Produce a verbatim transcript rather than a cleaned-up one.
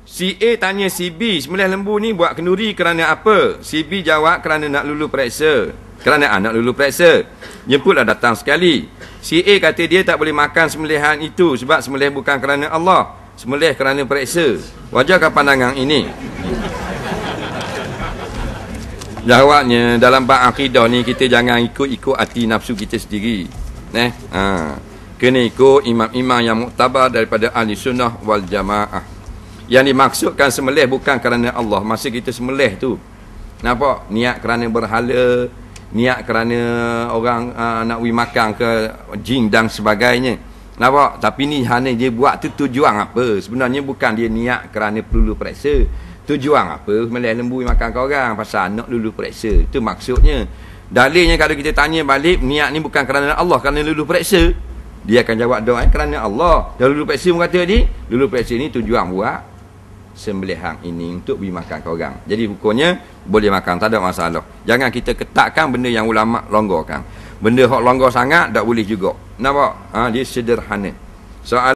Si A tanya si B, sembelih lembu ni buat kenduri kerana apa? Si B jawab kerana nak lulu periksa. Kerana anak lulu periksa. Jemputlah datang sekali. Si A kata dia tak boleh makan sembelihan itu sebab sembelih bukan kerana Allah, sembelih kerana periksa. Wajarkah pandangan ini? Jawabnya, dalam bab akidah ni kita jangan ikut-ikut hati nafsu kita sendiri. Eh? Ha. Kena ikut imam-imam yang muktabar daripada ahli sunnah wal jamaah. Yang dimaksudkan sembelih bukan kerana Allah. Masa kita sembelih tu, nampak? Niat kerana berhala, niat kerana orang uh, nak pergi makan ke jin dan sebagainya. Nampak? Tapi ni hanya dia buat tu tujuan apa? Sebenarnya bukan dia niat kerana perlu periksa. Tujuan apa? Sembelih lembu makan ke orang pasal nak lulu periksa. Itu maksudnya. Dalilnya kalau kita tanya balik, niat ni bukan kerana Allah, kerana lulu periksa, dia akan jawab doa kerana Allah. Dan lulu periksa pun kata ni, lulu periksa ni tujuan buat sembelihan ini untuk beri makan ke orang. Jadi hukumnya boleh makan, tak ada masalah. Jangan kita ketatkan benda yang ulama longgarkan. Benda hak longgar sangat tak boleh juga. Nampak? Ha, dia sederhana. Soal